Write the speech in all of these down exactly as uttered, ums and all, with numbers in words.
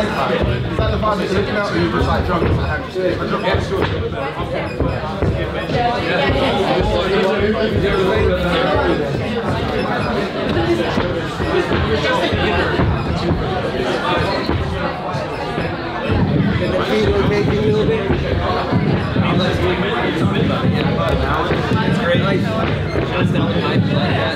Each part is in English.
that the vibe that you're looking at, or you just like drunk? It's great. Shuts down the pipe like that.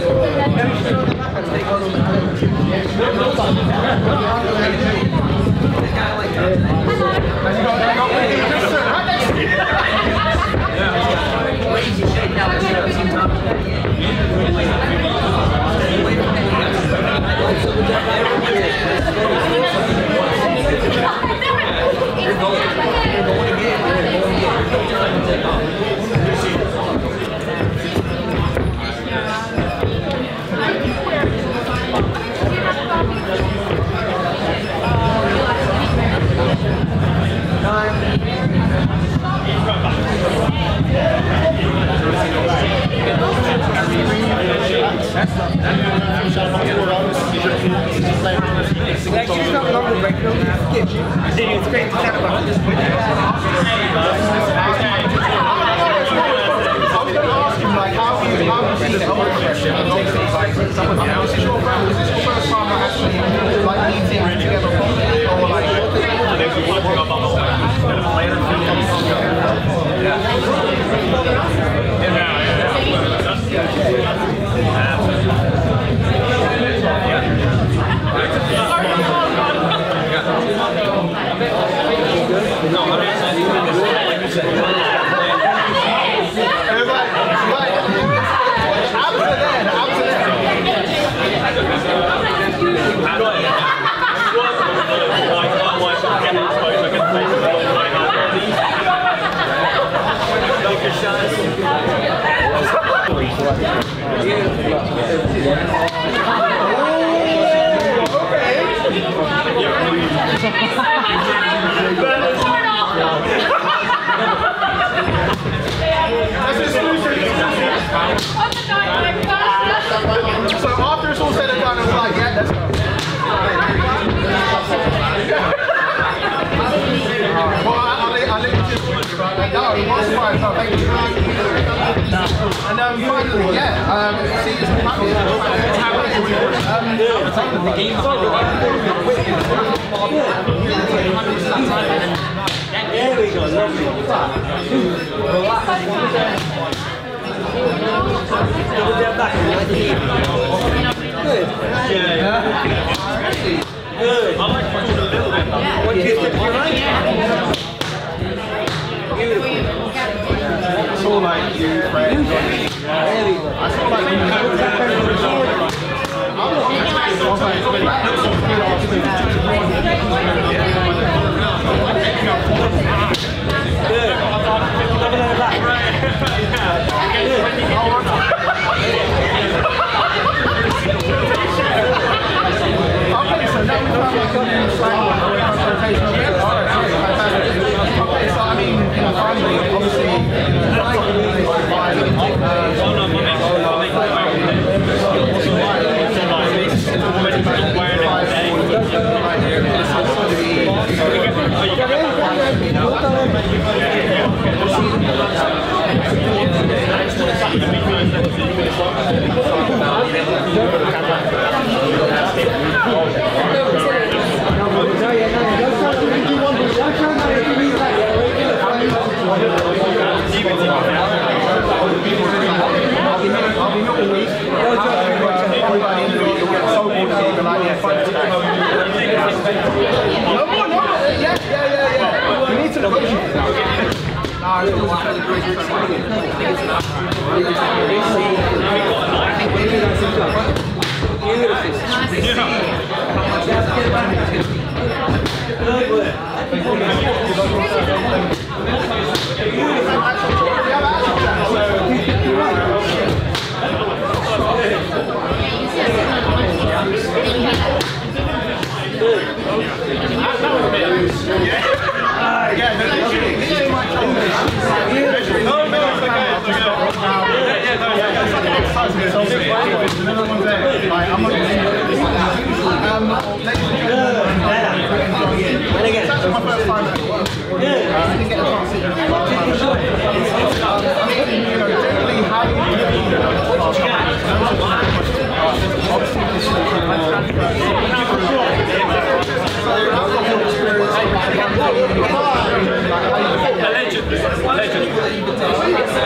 So after it's all said and done, it's like, yeah, let's go. Well, I'll leave it to you. No, it was fine. No, thank you. And um, finally, yeah, um, see, it's happening. Um, the game's over. There we go, lovely. Good. Yeah. Good. I like punching a little bit. What kids did you like? Beautiful. It's all like you, Fred. I saw like you. Good. Okay, so now we've got a confrontation. So I mean, you know, finally, obviously, Um, Like, A legend. A legend.